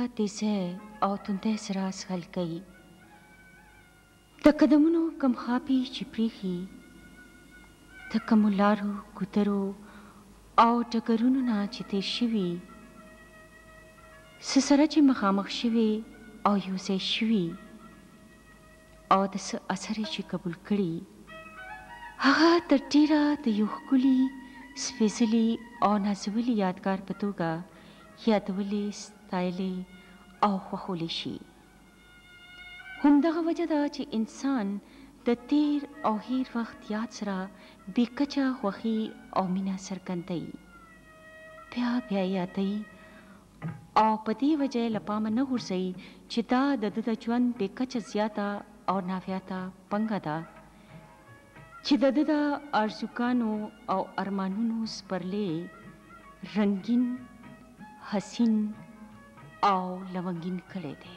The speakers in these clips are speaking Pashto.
تیزه او تنده سره سخل کوي. د قدمونو کم خاپي چې پریخي، د کمو لارو کوترو او ټکرونو نه چې تیر شوي، څه سره چې مخامخ شوي او یو ځای شوي او د څه اثر چې قبول کړي، هغه تر ډېره د یو ښکلي سپېڅلي او نازولي یادګار په توګه یادولی، ستایلی او خوښولی شي. همدغه وجه ده چې انسان د تیر او هیر وخت یاد سره بې کچه خوښي او مینه څرګندوي، بیا بیا یادوي او په دې وجه له پامه نه غورځوي چې دا د ده د ژوند بې کچه زیاته او ناویاته پنګه ده چې د ده د آرزوګانو او ارمانونو سپرلی رنګین، حسین او لونګین کړی دی.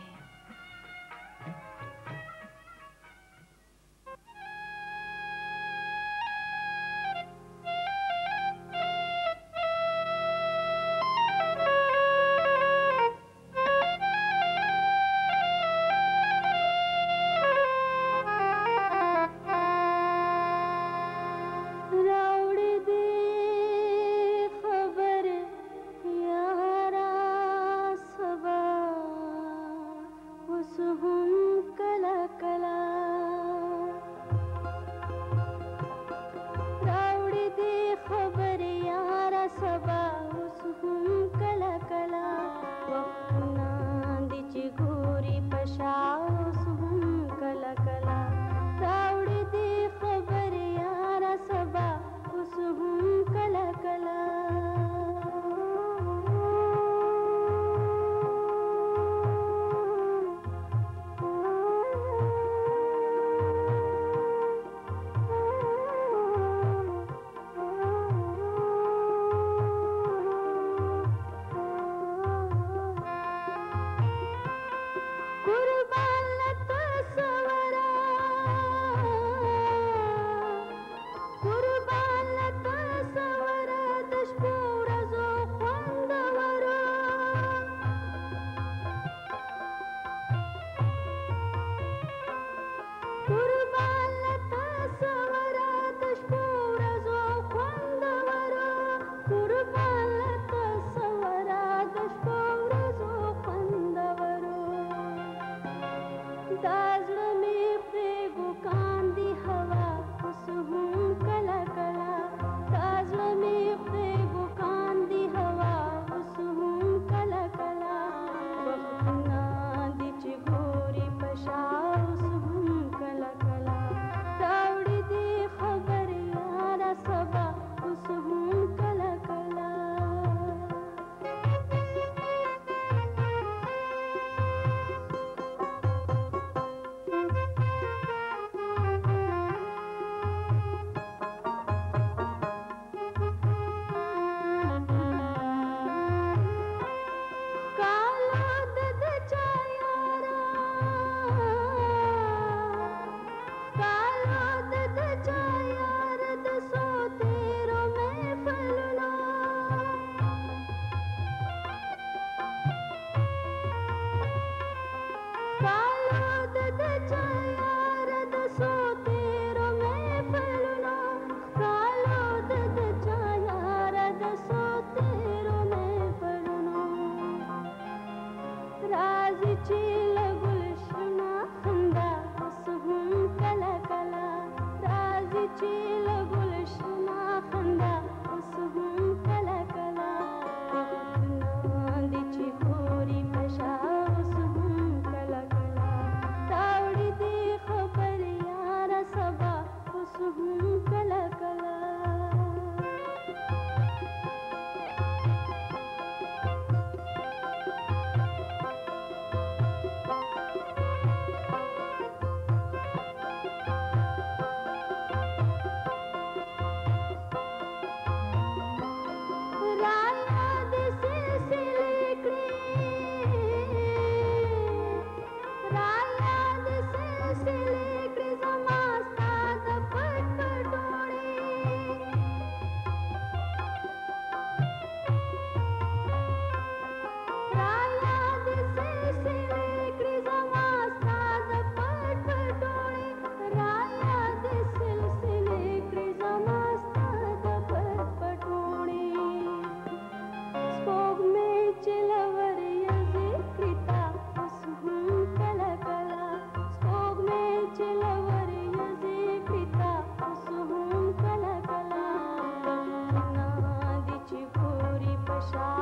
شعر